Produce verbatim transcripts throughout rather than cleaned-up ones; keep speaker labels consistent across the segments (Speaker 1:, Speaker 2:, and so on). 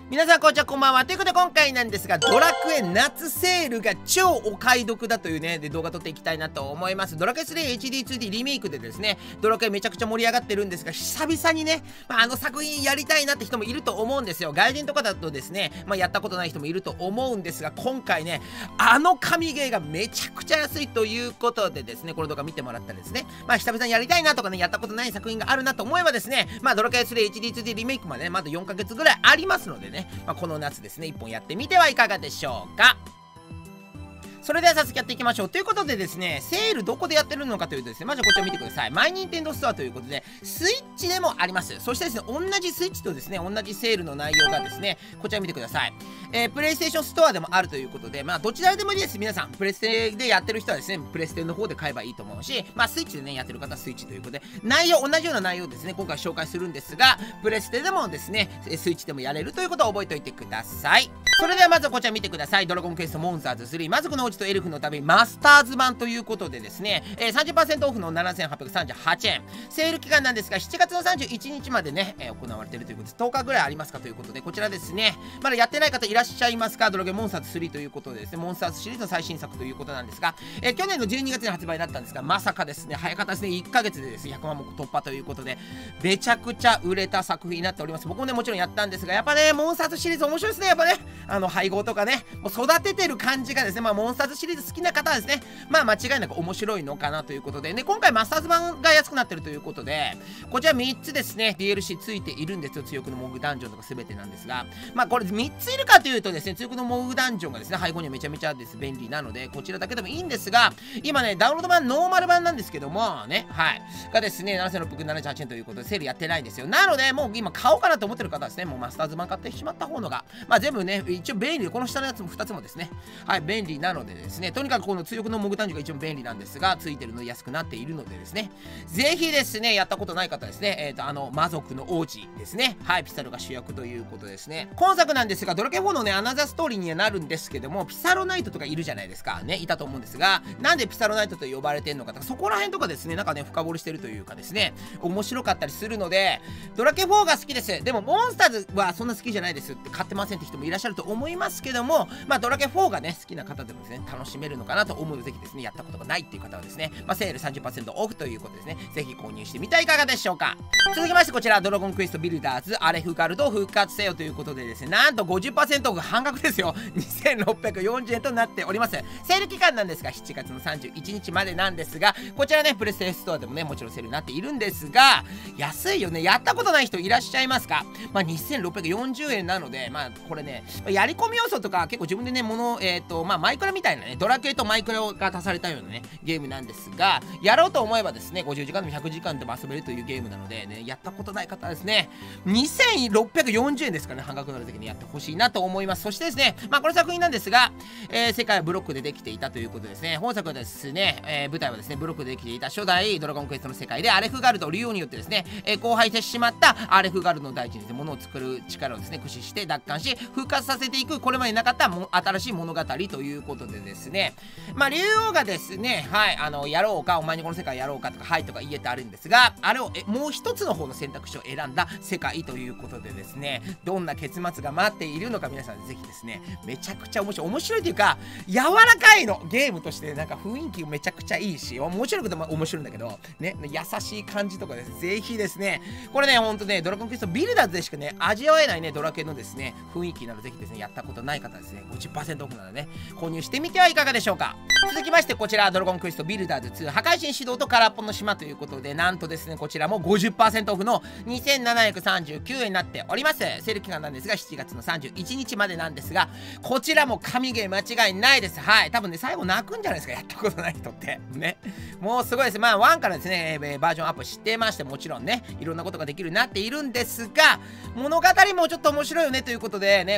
Speaker 1: 皆さんこんにちは、こんばんは。ということで今回なんですが、ドラクエ夏セールが超お買い得だというね、で動画撮っていきたいなと思います。ドラクエスリー エイチディーツーディー リメイクでですね、ドラクエめちゃくちゃ盛り上がってるんですが、久々にね、まあ、あの作品やりたいなって人もいると思うんですよ。外人とかだとですね、まあ、やったことない人もいると思うんですが、今回ね、あの神ゲーがめちゃくちゃ安いということでですね、この動画見てもらったらですね、まあ久々にやりたいなとかね、やったことない作品があるなと思えばですね、まあドラクエスリー エイチディーツーディー リメイクまでね、まだよんかげつぐらいありますのでね、まあ、この夏ですね、一本やってみてはいかがでしょうか。それでは早速やっていきましょう。ということでですね、セールどこでやってるのかというとですね、まずこちら見てください。マイニンテンドーストアということで、スイッチでもあります。そしてですね、同じスイッチとですね、同じセールの内容がですね、こちら見てください。えー、プレイステーションストアでもあるということで、まあ、どちらでもいいです。皆さん、プレステでやってる人はですね、プレステの方で買えばいいと思うし、まあ、スイッチでね、やってる方はスイッチということで、内容、同じような内容ですね、今回紹介するんですが、プレステでもですね、スイッチでもやれるということを覚えておいてください。それではまずはこちら見てください。ドラゴンクエストモンスターズスリー。まずこの王子とエルフの旅、マスターズ版ということでですね、えー、さんじゅっパーセント オフのななせんはっぴゃくさんじゅうはちえん。セール期間なんですが、しちがつのさんじゅういちにちまでね、えー、行われているということです。とおかぐらいありますかということで、こちらですね、まだやってない方いらっしゃいますか？ドラゴンモンスターズスリーということでですね、モンスターズシリーズの最新作ということなんですが、えー、去年のじゅうにがつに発売だったんですが、まさかですね、早かったですね、いっかげつでですね、ひゃくまんも突破ということで、めちゃくちゃ売れた作品になっております。僕もね、もちろんやったんですが、やっぱね、モンスターズシリーズ面白いですね、やっぱね、あの、配合とかね、もう育ててる感じがですね、まあ、モンスターズシリーズ好きな方はですね、まあ、間違いなく面白いのかなということで、ね、今回マスターズ版が安くなってるということで、こちらみっつですね、ディーエルシー ついているんですよ。強くのモグダンジョンとか全てなんですが、まあ、これみっついるかというとですね、強くのモグダンジョンがですね、配合にはめちゃめちゃです便利なので、こちらだけでもいいんですが、今ね、ダウンロード版、ノーマル版なんですけども、ね、はい、がですね、ななせんろっぴゃくななじゅうはちえんということで、セールやってないんですよ。なので、もう今買おうかなと思ってる方はですね、もうマスターズ版買ってしまった方のが、まあ、全部ね、一応便利で、この下のやつもふたつもですね、はい、便利なのでですね、とにかくこの強くのモグダンジョンが一番便利なんですが、ついてるので安くなっているのでですね、ぜひですね、やったことない方ですね、えっと、あの、魔族の王子ですね、はい、ピサロが主役ということですね。今作なんですが、ドラケンフォーのね、アナザーストーリーにはなるんですけども、ピサロナイトとかいるじゃないですか、ね、いたと思うんですが、なんでピサロナイトと呼ばれてるのかとか、そこら辺とかですね、なんかね、深掘りしてるというかですね、面白かったりするので、ドラケンフォーが好きです。でも、モンスターズはそんな好きじゃないですって買ってませんって人もいらっしゃると思いますけども、まあ、ドラケンフォーがね、好きな方でもですね、楽しめるのかなと思うので、ぜひですね、やったことがないっていう方はですね、まあ、セール さんじゅっパーセント オフということですね、ぜひ購入してみてはいかがでしょうか。続きまして、こちら、ドラゴンクエストビルダーズアレフガルドを復活せよということでですね、なんと ごじゅっパーセント オフ半額ですよ。にせんろっぴゃくよんじゅうえんとなっております。セール期間なんですが、しちがつのさんじゅういちにちまでなんですが、こちらね、プレステストアでもね、もちろんセールになっているんですが、安いよね。やったことない人いらっしゃいますか？まあ、にせんろっぴゃくよんじゅうえんなので、まあ、これね、やり込み要素とか結構自分でね、もの、えっと、まあ、マイクラみたいなね、ドラクエとマイクラが足されたようなね、ゲームなんですが、やろうと思えばですね、ごじゅうじかんでもひゃくじかんでも遊べるというゲームなのでね、やったことない方はですね、にせんろっぴゃくよんじゅうえんですからね、半額になる時にやってほしいなと思います。そしてですね、まあ、この作品なんですが、えー、世界はブロックでできていたということですね。本作はですね、えー、舞台はですね、ブロックでできていた初代ドラゴンクエストの世界で、アレフガルド、竜王によってですね、えー、荒廃してしまったアレフガルドの大地にですね、物を作る力をですね、駆使して奪還し、復活させていく、これまでなかったも新しい物語ということでですね、まあ、竜王がですね、はい、あの、やろうか、お前にこの世界やろうかとか、はいとか言えてあるんですが、あれをえもう一つの方の選択肢を選んだ世界ということでですね、どんな結末が待っているのか皆さんぜひですね、めちゃくちゃ面白い、面白いというか、柔らかいの、ゲームとしてなんか雰囲気めちゃくちゃいいし、面白いことも面白いんだけど、ね、優しい感じとかですね、ぜひですね、これね、ほんとね、ドラゴンクエストビルダーズでしかね、味わえないね、ドラケンのですね、雰囲気なので、ぜひですね、やったことない方はですね、ごじゅっパーセント オフなのでね、購入してみてはいかがでしょうか。続きまして、こちら、ドラゴンクエストビルダーズツー、破壊神始動と空っぽの島ということで、なんとですね、こちらも ごじゅっパーセント オフのにせんななひゃくさんじゅうきゅうえんになっております。セール期間なんですが、しちがつのさんじゅういちにちまでなんですが、こちらも神ゲー間違いないです。はい。多分ね、最後泣くんじゃないですか、やったことない人って。ね。もうすごいです。まあ、ワンからですね、バージョンアップしてまして、もちろんね、いろんなことができるようになっているんですが、物語もちょっと面白いよねということでね、こちらね、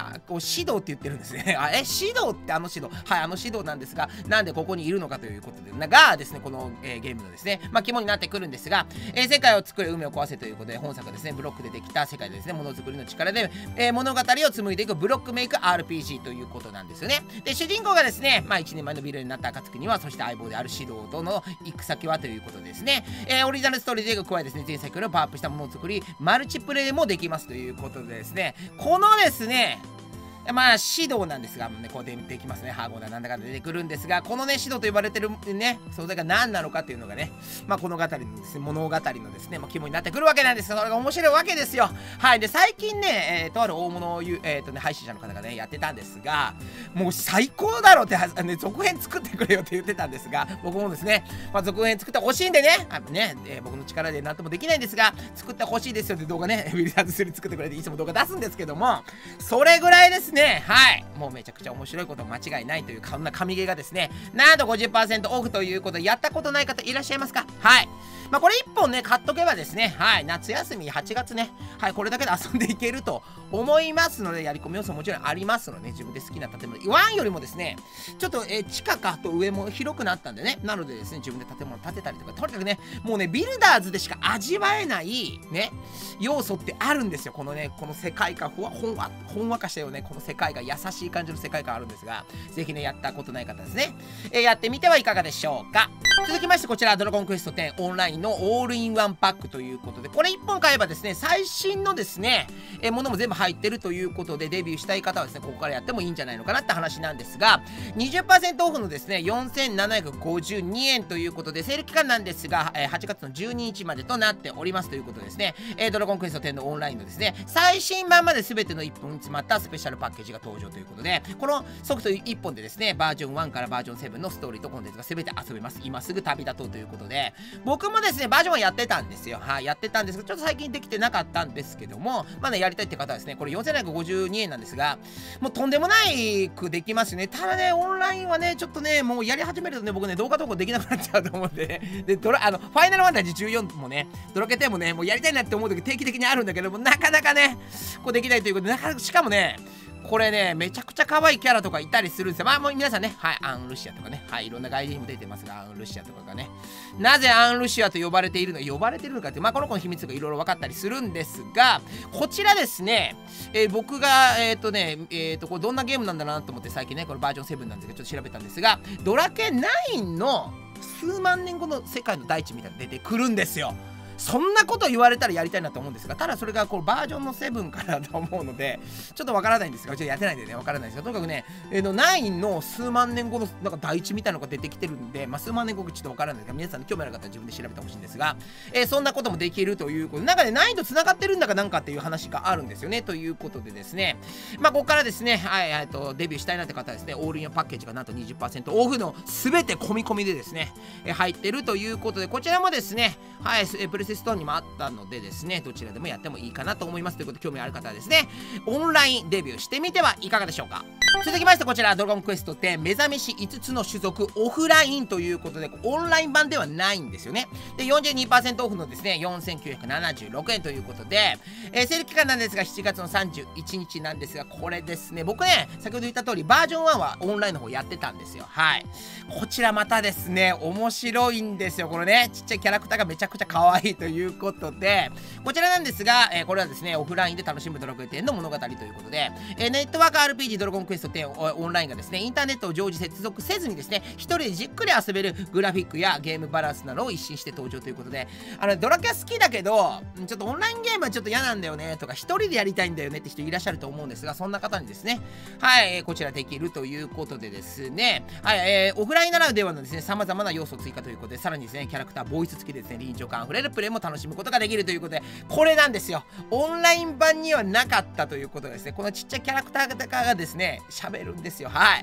Speaker 1: こう指導って言ってるんですね。あ、え、指導ってあの指導、はい、あの指導なんですが、なんでここにいるのかということで、がですね、この、えー、ゲームのですね、まあ、肝になってくるんですが、えー、世界を作れ、海を壊せということで、本作はですね、ブロックでできた世界でですね、ものづくりの力で、えー、物語を紡いでいくブロックメイク アールピージー ということなんですよね。で、主人公がですね、まあ、いちねんまえのビルになった暁には、そして相棒である指導との行く先はということですね、えー、オリジナルストーリーで加えですね、前作よりパワーアップしたものづくり、マルチプレイもできますということでですね、このですね、まあ指導なんですが、ね、こうでできますね。ハーゴーだなんだか出てくるんですが、このね、指導と呼ばれてるね、素材が何なのかっていうのがね、まあこの語りのですね、物語のですね、まあ、肝になってくるわけなんですが、それが面白いわけですよ。はい。で、最近ね、えー、とある大物を言う、えっ、ー、とね、配信者の方がね、やってたんですが、もう最高だろうっては、ね、続編作ってくれよって言ってたんですが、僕もですね、まあ続編作ってほしいんでね、あのね、えー、僕の力でなんともできないんですが、作ってほしいですよって動画ね、ウィリアーズスリー作ってくれていつも動画出すんですけども、それぐらいですね、はい。もうめちゃくちゃ面白いこと間違いないというこんな神ゲーがですね、なんと ごじゅっパーセント オフということで、やったことない方いらっしゃいますか？はい。まあこれいっぽんね、買っとけばですね、はい、夏休みはちがつね、はい、これだけで遊んでいけると思いますので、やり込み要素もちろんありますので、ね、自分で好きな建物、ワンよりもですね、ちょっと、えー、地下かと上も広くなったんでね、なのでですね、自分で建物建てたりとか、とにかくね、もうね、ビルダーズでしか味わえない、ね、要素ってあるんですよ。このね、この世界観、ほわ、ほんわ、ほんわかしたよね、この世界が優しい感じの世界観あるんですが、ぜひね、やったことない方ですね、えー、やってみてはいかがでしょうか。続きまして、こちら、ドラゴンクエストテンオンラインのオールインワンパックということで、これいっぽん買えばですね、最新のですね、えー、ものも全部入ってるということで、デビューしたい方はですね、ここからやってもいいんじゃないのかなって話なんですが、にじゅっパーセント オフのですね、よんせんななひゃくごじゅうにえんということで、セール期間なんですが、えー、はちがつのじゅうににちまでとなっておりますということですね、えー、ドラゴンクエストテンのオンラインのですね、最新版まで全てのいっぽんに詰まったスペシャルパッケージが登場ということで、このソフトいっぽんでですね、バージョンワンからバージョンセブンのストーリーとコンテンツが全て遊べます。今すぐ旅立とうということで、僕もですね、バージョンワンやってたんですよ。はい、やってたんですけど、ちょっと最近できてなかったんですけども、まだ、ね、やりたいって方はですね、これよんせんななひゃくごじゅうにえんなんですが、もうとんでもないくできますよね。ただね、オンラインはね、ちょっとね、もうやり始めるとね、僕ね、動画投稿できなくなっちゃうと思うんで、ね、で、ドラ、あの、ファイナルファンタジーじゅうよんもね、ドラケテもね、もうやりたいなって思う時定期的にあるんだけども、なかなかね、こうできないということで、なかなか、しかもね、これね、めちゃくちゃ可愛いキャラとかいたりするんですよ。まあもう皆さんね、はい、アン・ルシアとかね、はい、いろんな外人にも出てますが、アン・ルシアとかがね、なぜアン・ルシアと呼ばれているのか、呼ばれているのかって、まあこの子の秘密がいろいろ分かったりするんですが、こちらですね、えー、僕が、えっ、ー、とね、えっ、ー、と、これどんなゲームなんだなと思って最近ね、これバージョンセブンなんですけど、ちょっと調べたんですが、ドラケナインの数万年後の世界の大地みたいなの出てくるんですよ。そんなこと言われたらやりたいなと思うんですが、ただそれがこうバージョンのセブンからだと思うので、ちょっとわからないんですが、ちょっとやってないんでね、わからないんですが、とにかくね、えー、のナインの数万年後のなんか大地みたいなのが出てきてるんで、まあ数万年後ちょっとわからないですが、皆さん興味ある方は自分で調べてほしいんですが、えー、そんなこともできるということで、なんかね、ナインと繋がってるんだかなんかっていう話があるんですよね、ということでですね、まあここからですね、はい、えっと、デビューしたいなって方はですね、オールインパッケージがなんと にじゅっパーセント オフの全て込み込みでですね、えー、入ってるということで、こちらもですね、はい、プレステストーンにもあったのでですね、どちらでもやってもいいかなと思いますということで、興味ある方はですね、オンラインデビューしてみてはいかがでしょうか。続きましてこちら、ドラゴンクエストテン目覚めしいつつの種族オフラインということで、オンライン版ではないんですよね。で、よんじゅうにパーセント オフのですね、よんせんきゅうひゃくななじゅうろくえんということで、えー、セール期間なんですがしちがつのさんじゅういちにちなんですが、これですね、僕ね、先ほど言った通りバージョンワンはオンラインの方やってたんですよ。はい。こちらまたですね、面白いんですよ。これね、ちっちゃいキャラクターがめちゃくちゃ可愛いということで、こちらなんですが、えー、これはですね、オフラインで楽しむドラクエテンの物語ということで、えー、ネットワーク アールピージー ドラゴンクエストテンオンラインがですね、インターネットを常時接続せずにですね、一人でじっくり遊べるグラフィックやゲームバランスなどを一新して登場ということで、あの、ドラキャ好きだけど、ちょっとオンラインゲームはちょっと嫌なんだよね、とか、一人でやりたいんだよねって人いらっしゃると思うんですが、そんな方にですね、はい、こちらできるということでですね、はい、えー、オフラインならではのですね、様々な要素追加ということで、さらにですね、キャラクター、ボイス付きでですね、臨場感あふれるプレイも楽しむことができるということで、これなんですよ。オンライン版にはなかったということですね。このちっちゃいキャラクターがですね、喋るんですよ。はい。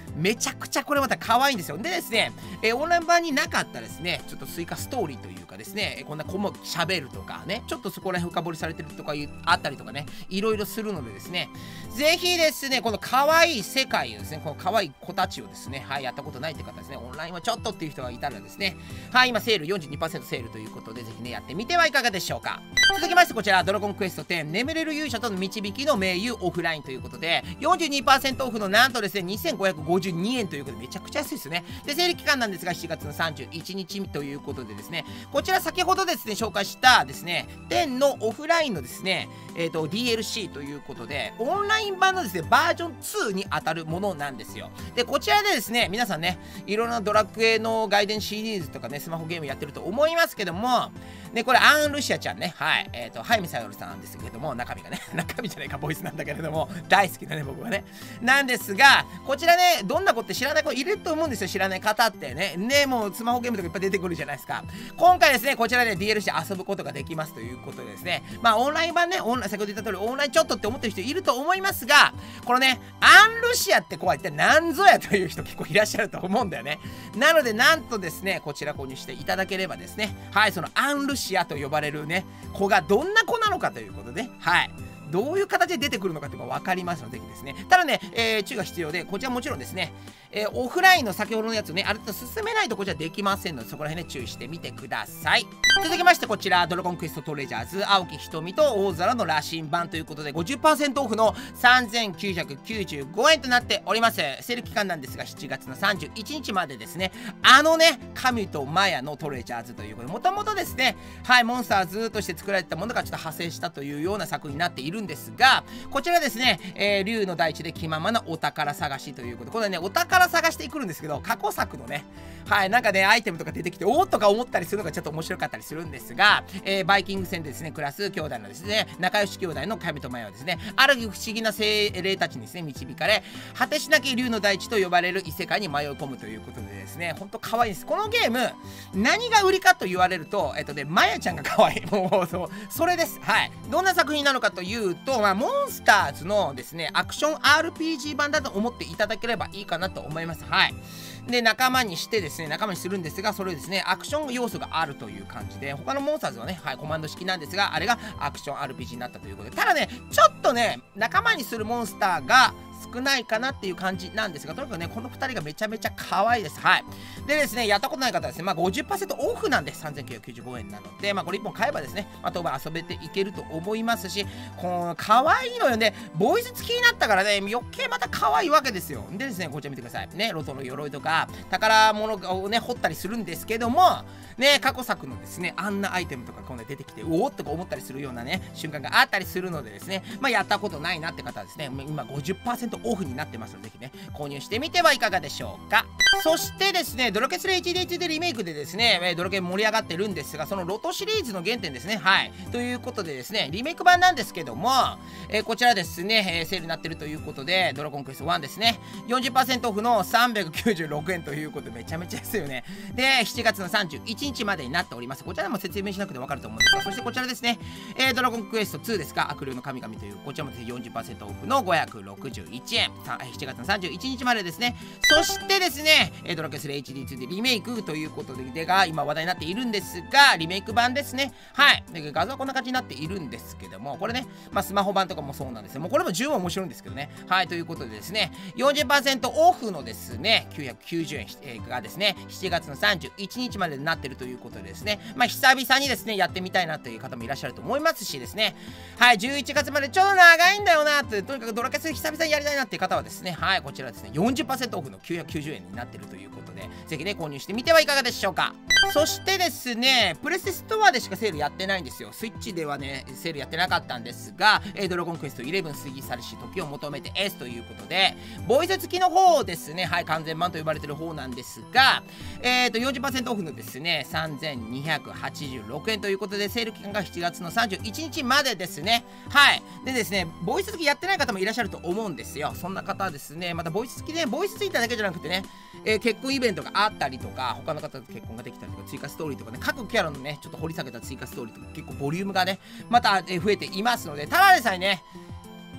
Speaker 1: めちゃくちゃこれまた可愛いんですよ。でですね、えー、オンライン版になかったですね、ちょっと追加ストーリーというかですね、こんな子も喋るとかね、ちょっとそこら辺深掘りされてるとかいうあったりとかね、いろいろするのでですね、ぜひですね、この可愛い世界をですね、この可愛い子たちをですね、はい、やったことないって方ですね、オンラインはちょっとっていう人がいたらですね、はい、今セール よんじゅうにパーセント セールということで、ぜひね、やってみてはいかがでしょうか。続きましてこちら、ドラゴンクエストテン、眠れる勇者との導きの盟友オフラインということで、よんじゅうにパーセント オフのなんとですね、にせんごひゃくごじゅうにえんということで、めちゃくちゃ安いですね。で、セール期間なんですが、しちがつのさんじゅういちにちということでですね、こちら先ほどですね、紹介したですね、テンのオフラインのですね、えっと、ディーエルシー ということで、オンライン版のですね、バージョンツーに当たるものなんですよ。で、こちらでですね、皆さんね、いろんなドラクエの外伝シリーズとかね、スマホゲームやってると思いますけども、ね、これ、アン・ルシアちゃんね、はい、えっと、ハイミサヨルさんなんですけれども、中身がね、中身じゃないか、ボイスなんだけれども、大好きだね、僕はね。なんですが、こちらね、どんな子って知らない子いると思うんですよ、知らない方ってね。ね、もうスマホゲームとかいっぱい出てくるじゃないですか。今回ですね、こちらで ディーエルシー 遊ぶことができますということでですね、まあ、オンライン版ね、オンライン、先ほど言った通り、オンラインちょっとって思ってる人いると思いますが、このね、アン・ルシアって子は一体何ぞやという人結構いらっしゃると思うんだよね。なので、なんとですね、こちら購入していただければですね、はい、そのアン・ルシアと呼ばれるね、子がどんな子なのかということで、はい。どういう形で出てくるのかっていうのが分かりますので、ぜひですね。ただね、えー、注意が必要で、こちらもちろんですね、えー、オフラインの先ほどのやつをね、ある程度進めないとこちらできませんので、そこら辺ね、注意してみてください。続きまして、こちら、ドラゴンクエストトレジャーズ、青木瞳と大空の羅針盤ということで、ごじゅっパーセント オフのさんぜんきゅうひゃくきゅうじゅうごえんとなっております。セール期間なんですが、しちがつのさんじゅういちにちまでですね、あのね、神とマヤのトレジャーズということで、もともとですね、はい、モンスターズとして作られてたものがちょっと派生したというような作品になっているんですが、こちらですね、えー、竜の大地で気ままなお宝探しということで、これね、お宝探してくるんですけど、過去作のね、はい、なんかね、アイテムとか出てきて、おーっとか思ったりするのがちょっと面白かったりするんですが、えー、バイキング戦でですね、暮らす兄弟のですね、仲良し兄弟の神とマヤはですね、ある不思議な精霊たちにですね、導かれ、果てしなき竜の大地と呼ばれる異世界に迷い込むということでですね、ほんと可愛いです。このゲーム、何が売りかと言われると、えっとね、マヤちゃんが可愛い。もう、そう、それです。はい。どんな作品なのかというと、まあ、モンスターズのですね、アクション アールピージー 版だと思っていただければいいかなと思います。はい。で、仲間にしてですね、仲間にするんですが、それをですね、アクション要素があるという感じで、他のモンスターズはね、はい、コマンド式なんですが、あれがアクション アールピージー になったということで、ただね、ちょっとね、仲間にするモンスターが少ないかなっていう感じなんですが、とにかくね、このふたりがめちゃめちゃ可愛いです。はい。でですね、やったことない方はですね、まあ ごじゅっパーセント オフなんでさんぜんきゅうひゃくきゅうじゅうごえんなので、まあこれいっぽん買えばですね、まあ当番遊べていけると思いますし、この可愛いのよね、ボイス付きになったからね、余計また可愛いわけですよ。でですね、こちら見てください。ね、ロトの鎧とか、宝物をね、掘ったりするんですけども、ね、過去作のですね、あんなアイテムとかこうね、出てきて、おおっとか思ったりするようなね、瞬間があったりするのでですね、まあやったことないなって方はですね、今 ごじゅっパーセント オフになってますので、ぜひね、購入してみてはいかがでしょうか。そしてですね、ドラケスレ エイチディーツー でリメイクでですね、ドラケン盛り上がってるんですが、そのロトシリーズの原点ですね。はい。ということでですね、リメイク版なんですけども、えー、こちらですね、えー、セールになってるということで、ドラゴンクエストワンですね、よんじゅっパーセント オフのさんびゃくきゅうじゅうろくえんということで、めちゃめちゃ安いよね。で、しちがつのさんじゅういちにちまでになっております。こちらでも説明しなくてもわかると思うんですが、そしてこちらですね、えー、ドラゴンクエストツーですか、悪霊の神々という、こちらもですね、よんじゅっパーセント オフのごひゃくろくじゅういちえん、しちがつのさんじゅういちにちまでですね。そしてですね、ドラケスレ エイチディーツー でリメイクということで、が今話題になっているんですが、リメイク版ですね。はい。で画像はこんな感じになっているんですけども、これね、まあスマホ版とかもそうなんですよ。もうこれも十分面白いんですけどね。はい。ということでですね、よんじゅっパーセント オフのですね、きゅうひゃくきゅうじゅうえんがですね、しちがつのさんじゅういちにちまでになっているということでですね、まあ久々にですね、やってみたいなという方もいらっしゃると思いますしですね、はい。じゅういちがつまでちょっと長いんだよなって、とにかくドラケス久々にやりたいなっていう方はですね、はい。こちらですね、よんじゅっパーセント オフのきゅうひゃくきゅうじゅうえんになっているということで、ぜひね、購入してみてはいかがでしょうか。そしてですね、プレステストアでしかセールやってないんですよ。スイッチではね、セールやってなかったんですが、えー、ドラゴンクエストじゅういち過ぎ去りし時を求めて S ということで、ボイス付きの方ですね、はい、完全版と呼ばれてる方なんですが、えーと、よんじゅっパーセント オフのですね、さんぜんにひゃくはちじゅうろくえんということで、セール期間がしちがつのさんじゅういちにちまでですね。はい。でですね、ボイス付きやってない方もいらっしゃると思うんですよ。そんな方はですね、またボイス付きで、ボイス付いただけじゃなくてね、えー、結婚イベントがあったりとか、他の方と結婚ができたりとか、追加ストーリーとかね、各キャラのね、ちょっと掘り下げた追加ストーリーとか、結構ボリュームがね、また、えー、増えていますので、ただでさえね、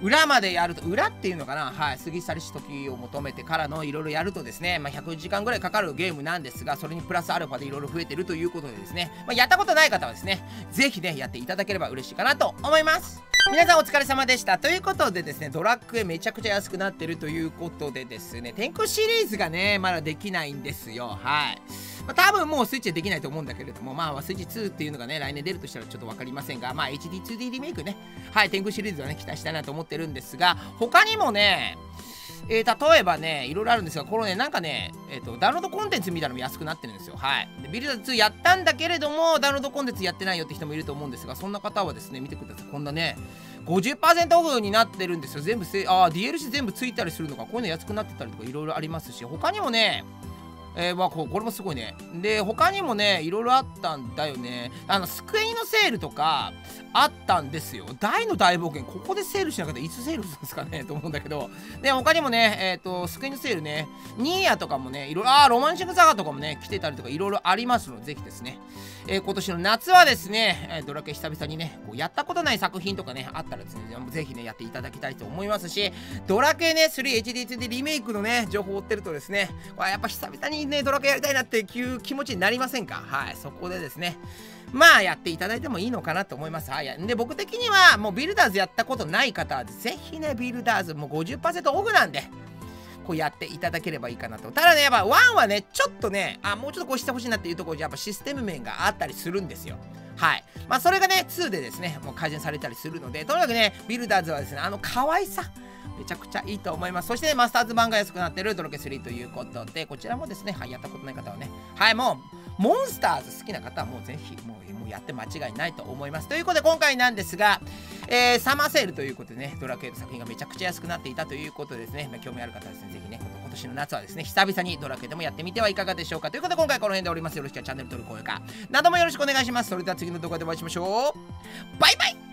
Speaker 1: 裏までやると、裏っていうのかな、はい、過ぎ去りし時を求めてからのいろいろやるとですね、まあ、ひゃくじかんぐらいかかるゲームなんですが、それにプラスアルファでいろいろ増えてるということでですね、まあ、やったことない方はですね、ぜひね、やっていただければ嬉しいかなと思います。皆さんお疲れ様でした。ということでですね、ドラクエめちゃくちゃ安くなってるということでですね、天空シリーズがね、まだできないんですよ。はい。まあ、多分もうスイッチでできないと思うんだけれども、まあ、スイッチツーっていうのがね、来年出るとしたらちょっとわかりませんが、まあ、エイチディーツーディー リメイクね、はい、天空シリーズはね、期待したいなと思ってるんですが、他にもね、えー、例えばね、いろいろあるんですが、このね、なんかね、えっ、ー、と、ダウンロードコンテンツみたいなのも安くなってるんですよ。はい。でビルダーズツーやったんだけれども、ダウンロードコンテンツやってないよって人もいると思うんですが、そんな方はですね、見てください。こんなね、ごじゅっパーセント オフになってるんですよ。全部せ、あー、ディーエルシー 全部ついたりするのか、こういうの安くなってたりとかいろいろありますし、他にもね、えー、まあこれもすごいね。で、他にもね、いろいろあったんだよね。あの、スクエニのセールとか、あったんですよ。大の大冒険、ここでセールしなかったらいつセールするんですかねと思うんだけど。で、他にもね、えっ、ー、と、スクエニのセールね、ニーヤとかもね、いろいろ、あー、ロマンシングサガとかもね、来てたりとかいろいろありますので、ぜひですね、えー、今年の夏はですね、えー、ドラクエ久々にね、こうやったことない作品とかね、あったらですね、ぜひね、やっていただきたいと思いますし、ドラクエね、スリーエイチディーツーディー リメイクのね、情報を追ってるとですね、やっぱ久々にね、ドラクエやりたいなっていう気持ちになりませんか？はい、そこでですね、まあやっていただいてもいいのかなと思います。はい。で、僕的にはもうビルダーズやったことない方はぜひね、ビルダーズもう ごじゅっパーセント オフなんで、こうやっていただければいいかなと。ただね、やっぱワンはね、ちょっとね、あ、もうちょっとこうしてほしいなっていうところじゃやっぱシステム面があったりするんですよ。はい。まあそれがね、ツーでですね、もう改善されたりするので、とにかくね、ビルダーズはですね、あの可愛さ、めちゃくちゃいいと思います。そして、ね、マスターズ版が安くなってるドラクエスリーということで、こちらもですね、はい、やったことない方はね、はい、もう、モンスターズ好きな方はもうぜひ、もう、もうやって間違いないと思います。ということで、今回なんですが、えー、サマーセールということでね、ドラクエの作品がめちゃくちゃ安くなっていたということでですね、まあ、興味ある方はですね、ぜひね、今年の夏はですね、久々にドラクエでもやってみてはいかがでしょうか。ということで、今回この辺でおります。よろしくはチャンネル登録、高評価などもよろしくお願いします。それでは次の動画でお会いしましょう。バイバイ。